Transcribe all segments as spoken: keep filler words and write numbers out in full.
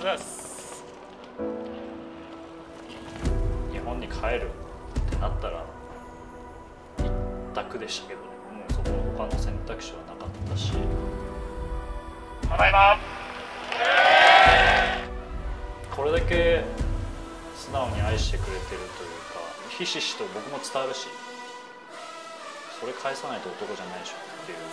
ざいます。日本に帰るってなったら一択でしたけどね。もうそこ他の選択肢はなかったし。ただいま。これだけ素直に愛してくれてるというか、ひしひしと僕も伝わるし、それ返さないと男じゃないでしょっていう。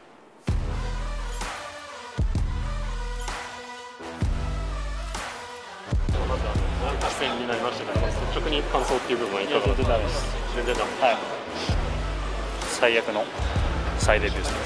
まずは何か戦になりましたけど、率直に感想っていう部分はいかがですか？全然ダメです。全然ダメです。はい。 最悪の再デビュー戦です。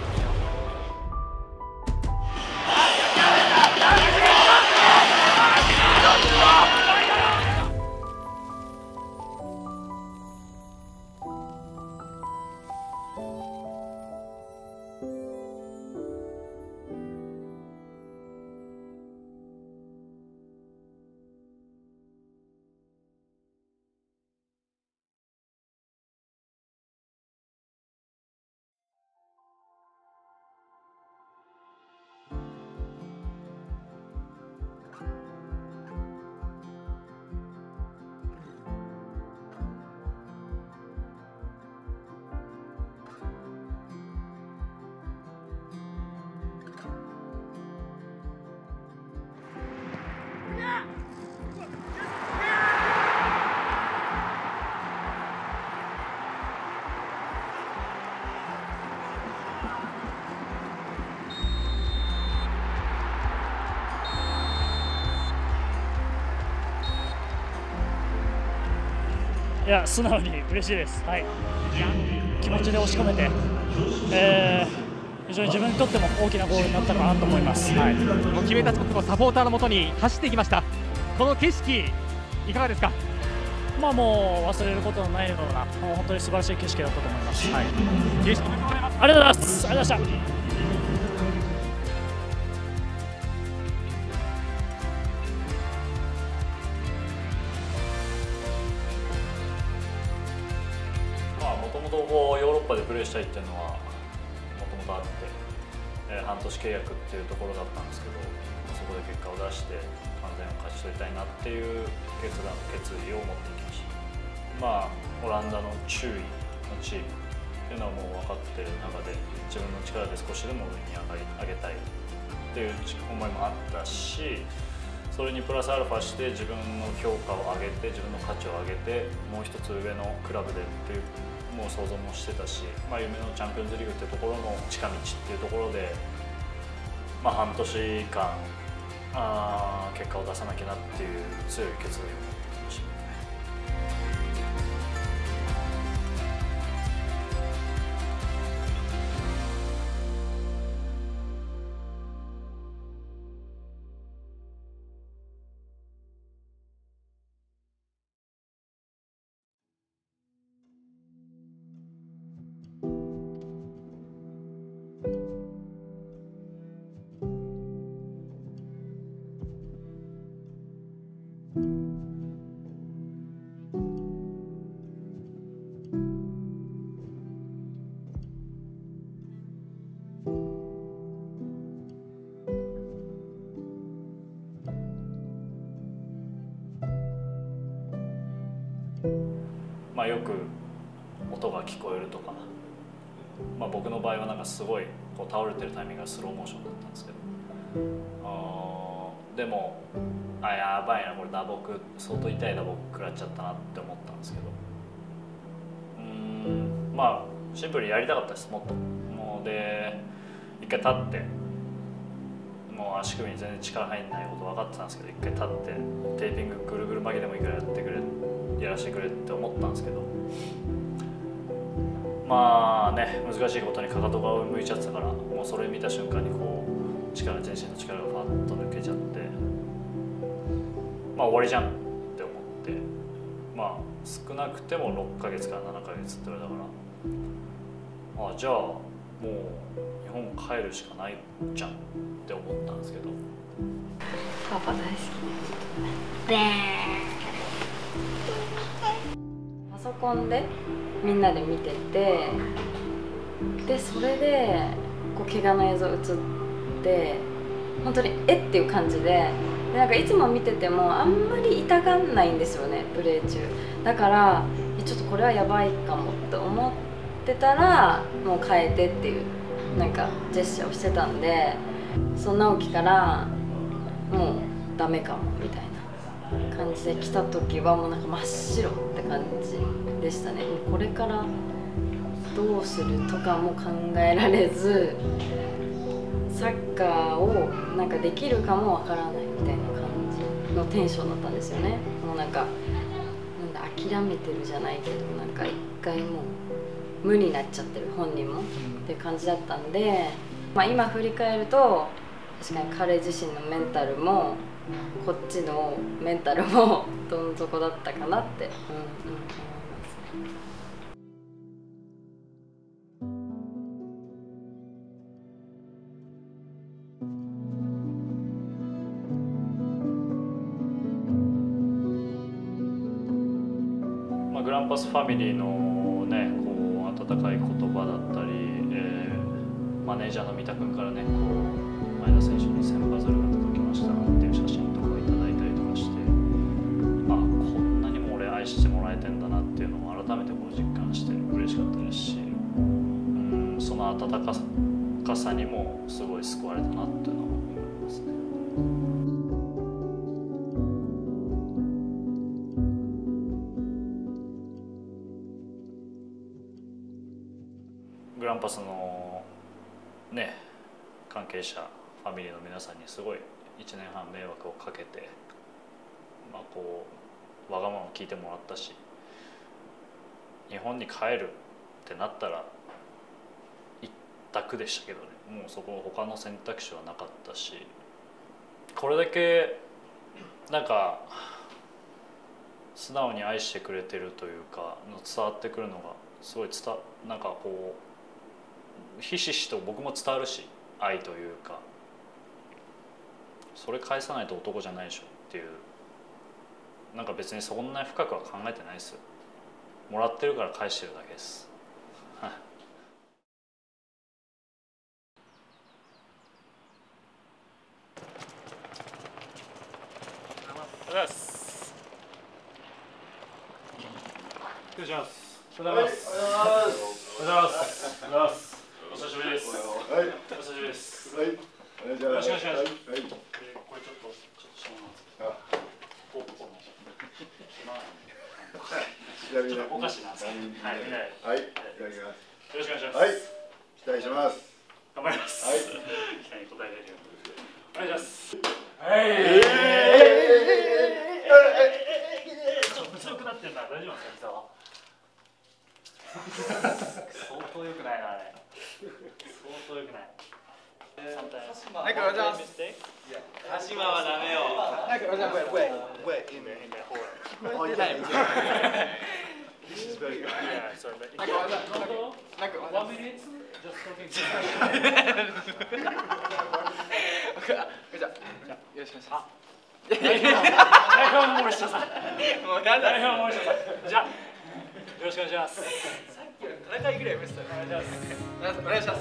いや、素直に嬉しいです。はい、気持ちで押し込めて、えー、非常に自分にとっても大きなゴールになったかなと思います。はい、 もう決めた直後、サポーターのもとに走っていきました。この景色、いかがですか？ まあもう忘れることのないような、もう本当に素晴らしい景色だったと思います。はい、 景色ありがとうございます。 ありがとうございます。ありがとうございました。 もともとこうヨーロッパでプレーしたいっていうのはもともとあって、えー、半年契約っていうところだったんですけど、そこで結果を出して完全を勝ち取りたいなっていう決断決意を持っていきました。まあオランダの中位のチームっていうのはもう分かっている中で、自分の力で少しでも上に上がり上げたいっていう思いもあったし、それにプラスアルファして自分の評価を上げて、自分の価値を上げて、もう一つ上のクラブでっていうもう想像もしてたし、まあ、夢のチャンピオンズリーグっていうところの近道っていうところで、まあ、半年間あ結果を出さなきゃなっていう強い決意を持ってました。まあ、よく音が聞こえるとか、まあ、僕の場合はなんかすごいこう倒れてるタイミングがスローモーションだったんですけど、あでもあやばいなこれ打撲相当痛い打撲食らっちゃったなって思ったんですけど、うーんまあシンプルにやりたかったです。もっともうで一回立って、もう足首に全然力入んないこと分かってたんですけど、一回立ってテーピングぐるぐる巻きでもいいからやってくれやらせてくれって思ったんですけど、まあね難しいことにかかとが向いちゃってたから、もうそれ見た瞬間にこう力全身の力がファッと抜けちゃって、まあ終わりじゃんって思って、まあ少なくてもろっかげつからななかげつって言われたから、あじゃあもう日本帰るしかないじゃんって思ったんですけど、 パパ大好きでパソコンでみんなで見てて、でそれでこう怪我の映像映って、 本当にえっていう感じで、でなんかいつも見ててもあんまり痛がんないんですよね、プレー中。だからちょっとこれはやばいかもって思ってたら、もう変えてっていうなんかジェスチャーをしてたんで、そんな起きからもうダメかもみたいな感じで来た時はもうなんか真っ白って感じでしたね。もうこれからどうするとかも考えられず、サッカーをなんかできるかもわからないみたいな感じのテンションだったんですよね。もうなんかなんだ諦めてるじゃないけど、なんか一回もう無になっちゃってる本人もって感じだったんで、まあ、今振り返ると確かに彼自身のメンタルもこっちのメンタルもどん底だったかなって、うんうん、思いますね。 グランパスファミリーのね、こう温かい言葉だったり、えー、マネージャーの三田君からね、こう前田選手に千羽鶴が届きましたっていう写真とかをいただいたりとかして、あ、こんなにも俺愛してもらえてんだなっていうのを改めてこう実感して嬉しかったですし、うん、その温かさにもすごい救われたなっていうのを思いますね。グランパスのね関係者ファミリーの皆さんにすごいいちねんはん迷惑をかけて、まあこうわがままを聞いてもらったし、日本に帰るってなったら一択でしたけどね、もうそこ他の選択肢はなかったし、これだけなんか素直に愛してくれてるというか伝わってくるのがすごい伝なんかこうひしひしと僕も伝わるし、愛というか、それ返さないと男じゃないでしょっていう、なんか別にそんなに深くは考えてないですよ。もらってるから返してるだけです。ありがとうございます。失礼します。おはようございます。おはようございます。おはようございます。お久しぶりです。はい。お久しぶりです。はい。よろしくお願いします。はい。これちょっとちょっとしまうんですけど。こうこの。ちなみにお菓子なんですけど。はい。はい。いただきます。よろしくお願いします。はい。期待します。頑張ります。はい。期待に応えられるように。お願いします。はい。ちょっと強くなってるな。大丈夫ですか、相当良くないなあれ。相当良くない。なんかお邪魔します。鹿島はダメよ。なんかお邪魔します。Wait, wait, in there, in there, hold on. Oh, yeah. This is very good. Yeah, sorry, but. なんかお邪魔。なんか one minute, just talking to you. じゃあ、よろしくお願いします。代表森下さん。もうなんだ。代表森下さん。じゃあ、よろしくお願いします。さっきの戦いぐらい見せたら。お願いします。お願いします。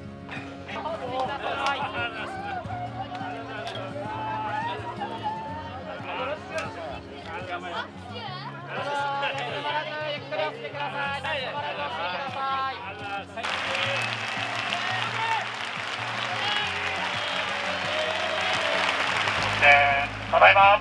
ただいま。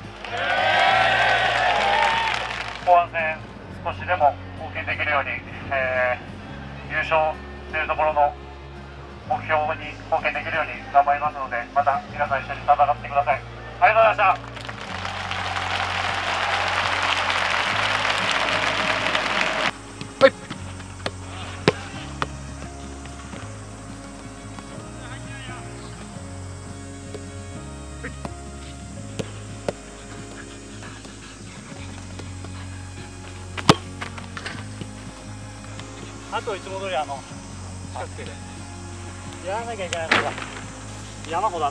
後半戦少しでも貢献できるように、えー、優勝というところの目標に貢献できるように頑張りますので、また皆さん一緒に戦ってください。ありがとうございました。あといつも通りあの近くでやらなきゃいけないことが山ほどあって、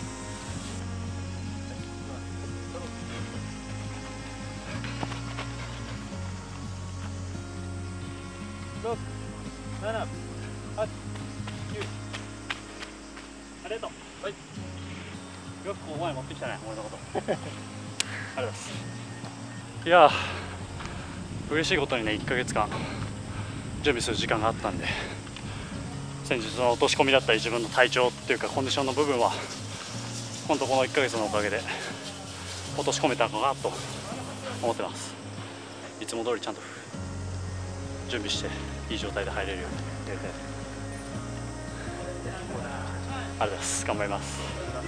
ろく、なな、はち、きゅう、ありがとう。 はい。よくここまで持ってきたね、俺のこと。ありがとうございます。いやー、嬉しいことにね、いっかげつかん準備する時間があったんで、先日の落とし込みだったり自分の体調っていうかコンディションの部分は本当このいっかげつのおかげで落とし込めたのかなと思ってます。いつも通りちゃんと準備していい状態で入れるようにやりたい。ありがとうございます。頑張ります。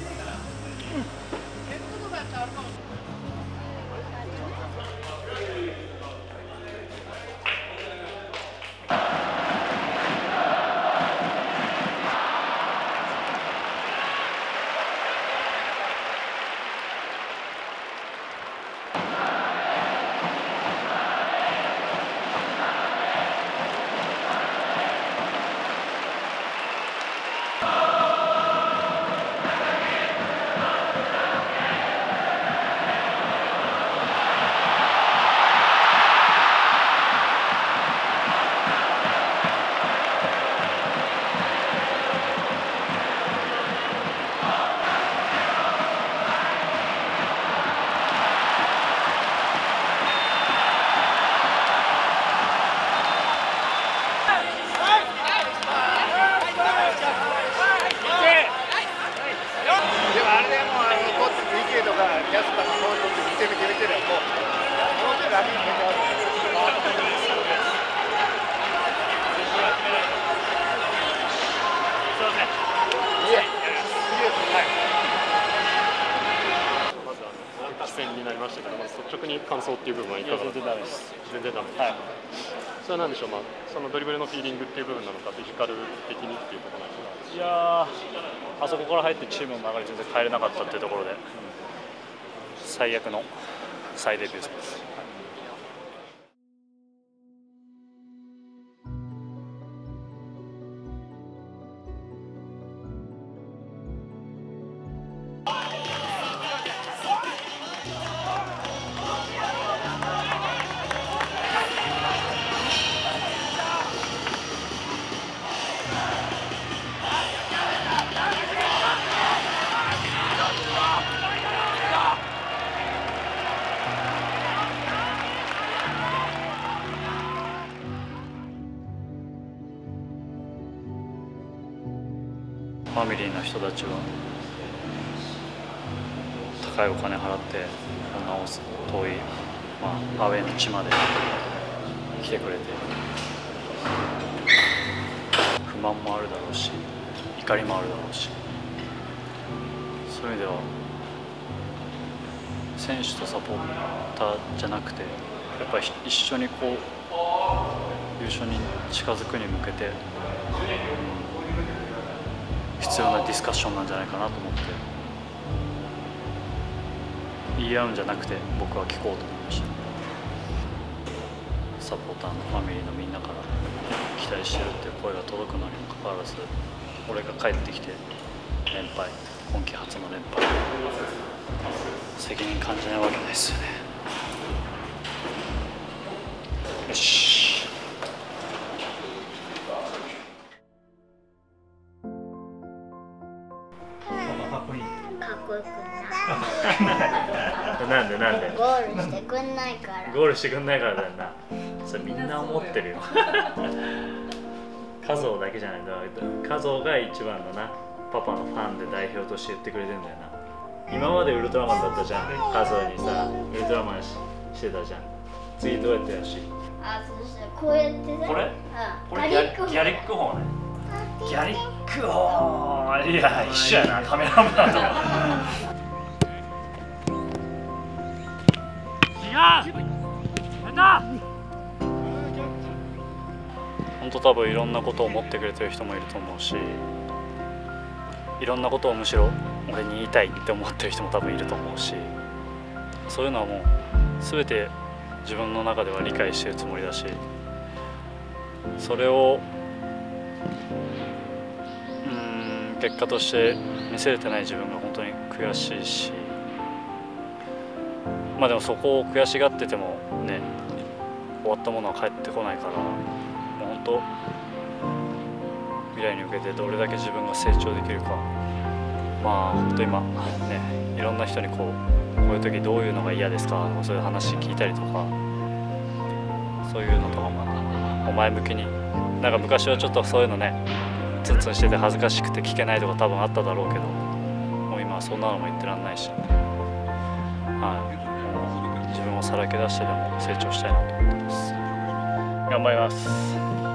になりましたけど、まず率直に感想っていう部分はいかがですか？全然ダメです。全然ダメです。はい。それは何でしょう、まあ、そのドリブルのフィーリングっていう部分なのか、フィジカル的にっていうことなんですか？ いやー、あそこから入ってチームの流れ全然変えれなかったっていうところで、うん、最悪の再デビューです。ファミリーの人たちは高いお金払ってこんな遠い、まあ、アウェーの地まで来てくれて、不満もあるだろうし怒りもあるだろうし、そういう意味では選手とサポーターじゃなくてやっぱり一緒にこう優勝に近づくに向けて必要なディスカッションなんじゃないかなと思って、言い合うんじゃなくて僕は聞こうと思いました。サポーターのファミリーのみんなから期待してるっていう声が届くのにもかかわらず、俺が帰ってきて連敗、今季初の連敗、責任感じないわけないですよね。よし。かっこいい。 かっこよくない。 なんでなんで。 ゴールしてくんないから。 ゴールしてくんないからだよな。それみんな思ってるよ。家族だけじゃないんだ。家族が一番のな、パパのファンで代表として言ってくれてんだよな。今までウルトラマンだったじゃん。家族にさ、ウルトラマン し, してたじゃん。次どうやってやるし。 あ、そしてこうやってさ。 これ？ うん。 これギャリギャリック砲ね。ギャリック砲。いや一緒やな、カメラマンと。 違う。やった。 本当多分いろんなことを思ってくれてる人もいると思うし、いろんなことをむしろ俺に言いたいって思ってる人も多分いると思うし、そういうのはもう全て自分の中では理解してるつもりだし、それをうーん結果として見せれてない自分が本当に悔しいし、まあでもそこを悔しがっててもね、終わったものは返ってこないから、もう本当未来に向けてどれだけ自分が成長できるかまあ本当今ねいろんな人にこうこういう時どういうのが嫌ですかとかそういう話聞いたりとかそういうのとかも前向きになんか昔はちょっとそういうのねツンツンしてて恥ずかしくて聞けないとか多分あっただろうけどもう今はそんなのも言ってらんないし、はい、自分をさらけ出してでも成長したいなと思ってます。頑張ります。